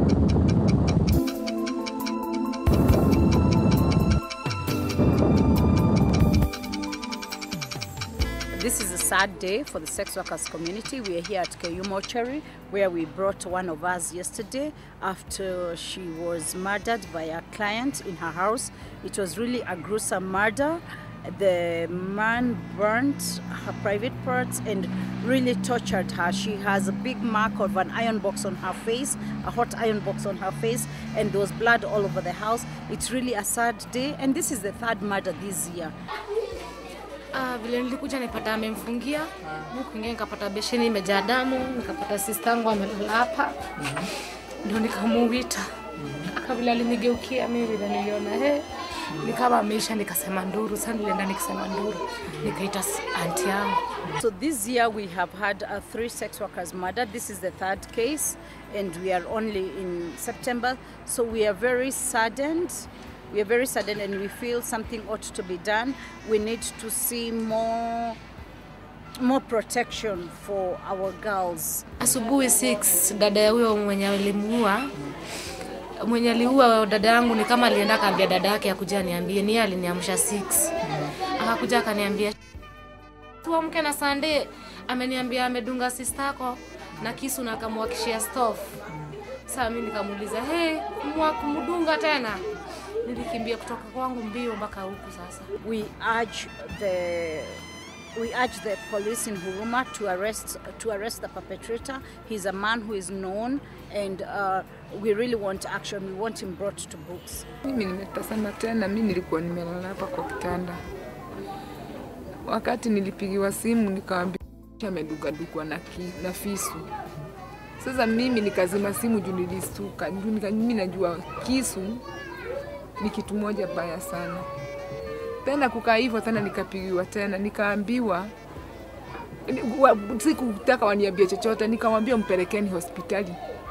This is a sad day for the sex workers community. We are here at KU Mortuary, where we brought one of us yesterday after she was murdered by a client in her house. It was really a gruesome murder. The man burnt her private parts and really tortured her. She has a big mark of an iron box on her face, a hot iron box on her face, and there was blood all over the house. It's really a sad day, and this is the third murder this year. Vile nilikuja nipata amemfungia, kuingia nikapata besheni imejaa damu, nikapata sistangu amelala hapa. Ndio nikamuita. Kabla alinigeukia mimi vile niliona nikaba ameisha nikasema nduru, sana nilienda nikasema nduru, nikaita aunti yangu. So this year we have had 3 sex workers murdered. This is the 3rd case and we are only in September. So we are very saddened. We are very saddened and we feel something ought to be done. We need to see more protection for our girls. Asubuhi 6 dada huyo mwenye aliua dada yangu ni kama alienda kaambia dada yake akuja niambie, ni aliniamsha 6. Akakuja akaniambia tuamke na Sunday, ameniambia amedunga sister yako na kisu na akamwakishia stove. Sasa mimi nikamuuliza, kumdunga tena? Nilikimbia kutoka kwangu mbio mpaka huku sasa. We urge the police in Huruma to arrest the perpetrator. He's a man who is known and we really want action. We want him brought to books. Mimi nimetasama tena, mimi nilikuwa nimelala hapa kwa kitanda. Wakati nilipigiwa simu nikaambia amedungwa na fisu. Sasa mimi nikazima simu juu nilistuka. Mimi najua kisu ni kitu moja baya sana. Tena kukaa hivyo tena nikapigiwa tena nikaambiwa sikutaka waniambie chochote, nikamwambia mpelekeni hospitali.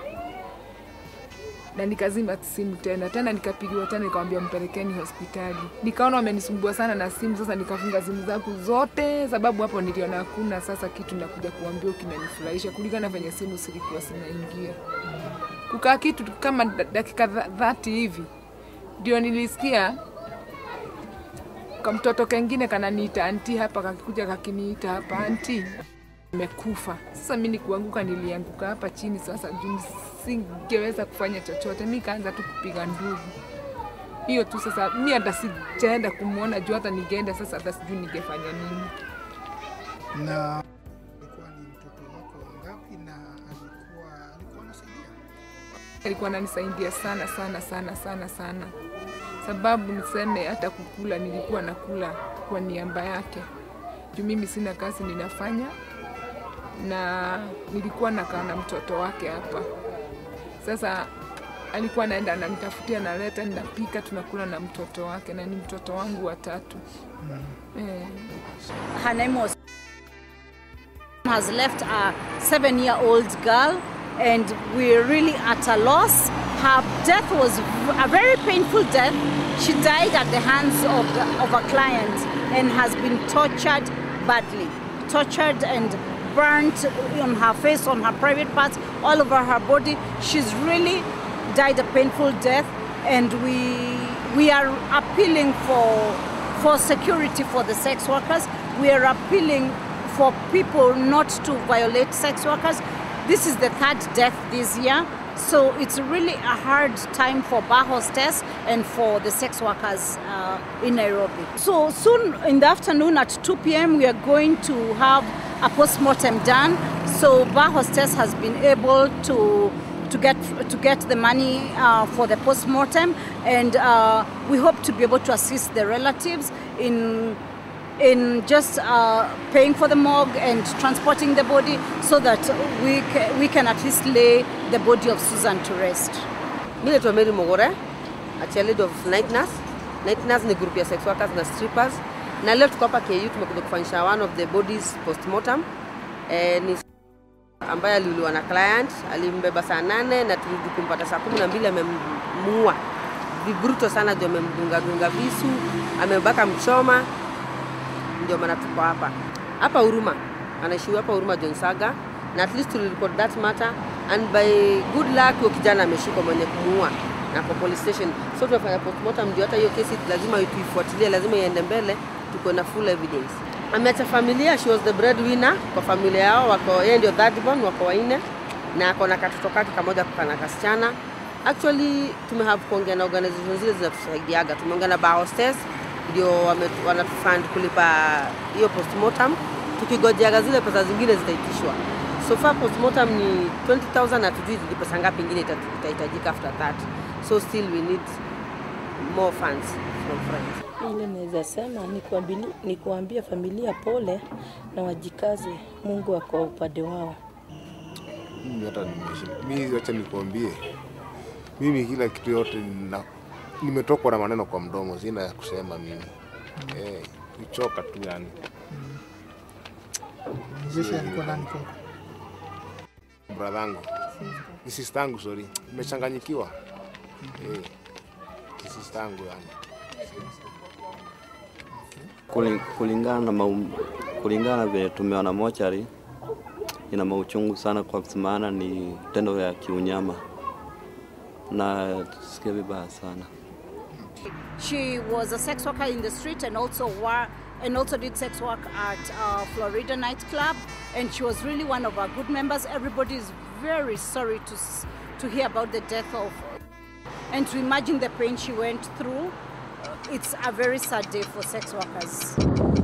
Na nikazima simu tena nikapigiwa tena nikamwambia mpelekeni hospitali. Nikaona wamenisumbua sana na simu, sasa nikafunga simu zangu zote sababu hapo niliona hakuna sasa kitu nakuja kuambia kimenifurahisha kulingana venye simu silikuwa sinaingia. Kukaa kitu kama dakika 30 hivi ndio nilisikia kama mtoto kengine kananiita aunti hapa, kakikuja kakiniita hapa aunti nimekufa. Sasa mimi kuanguka nilianguka hapa chini, sasa juu singeweza kufanya chochote, nikaanza tu kupiga nduru. Hiyo tu sasa mimi hata sijaenda kumuona juu hata ningeenda sasa hata sijui ningefanya nini. Na alikuwa ni mtoto wako ngapi na alikuwa anasaidia? Alikuwa ananisaidia sana. Sababu niseme hata kukula nilikuwa nakula kwa niaba yake. Juu mimi sina kazi ninafanya na nilikuwa nakaa na mtoto wake hapa. Sasa alikuwa anaenda ananitafutia na leta ninapika tunakula na mtoto wake na ni mtoto wangu wa 3. Her name has left a 7-year-old girl and we're really at a loss. Her death was a very painful death. She died at the hands of a client and has been tortured badly. Tortured and burnt on her face, on her private parts, all over her body. She's really died a painful death and we are appealing for security for the sex workers. We are appealing for people not to violate sex workers. This is the 3rd death this year. So it's really a hard time for bar hostess and for the sex workers in Nairobi. So soon in the afternoon at 2 p.m. we are going to have a post-mortem done. So bar hostess has been able to get the money for the post-mortem, and we hope to be able to assist the relatives in just paying for the morgue and transporting the body so that we can at least lay the body of Susan to rest. Mimi naitwa Mary Mogore, a child of Night Nurse. Night Nurse ni group ya sex workers na strippers. Na leo tuko hapa KU tumekuja kufanyisha one of the bodies post-mortem. Ni ambaye aliuliwa na client, alimbeba saa 8 na tulirudi kumpata saa 12 amemuua. Vibruto sana ndio amemdunga visu, amebaka mchoma. Ndio maana tuko hapa. Hapa Huruma. Anaishi hapa Huruma John Saga. Na at least to report that matter and by good luck huyo kijana ameshikwa mwenye kumuua na kwa police station. So tunafanya postmortem ndio hata hiyo kesi lazima tuifuatilie, lazima iende mbele, tuko na full evidence. Ameacha familia, she was the breadwinner kwa familia yao, wako yeye ndio third born, wako wanne na ako na katoto kake kamoja kana kasichana. Actually tumehave kuongea na organizations zile zinatusaidiaga. Tumeongea na bar hostess ndio wanatufund kulipa hiyo postmortem, tukigojeaga zile pesa zingine zitaitishwa. So far postmortem ni 20,000 na tujui ni pesa ngapi nyingine itahitajika after that. So still we need more funds from friends. Ile naweza sema ni kuambia familia pole na wajikaze, Mungu ako upande wao. Mimi hata mimi acha nikwambie, mimi kila kitu yote nimetokwa na maneno kwa mdomo, sina ya kusema mimi. Nichoka tu yani. Mzee alikuwa nani kwa? Bradhangu. Ni sistangu, sorry. Nimechanganyikiwa. Ni sistangu yani. Kulingana vile tumeona mochari, ina mauchungu sana kwa maana ni tendo ya kiunyama na tusikia vibaya sana. She was a sex worker in the street and also did sex work at Florida nightclub, and she was really one of our good members. Everybody is very sorry to hear about the death of, and to imagine the pain she went through. It's a very sad day for sex workers.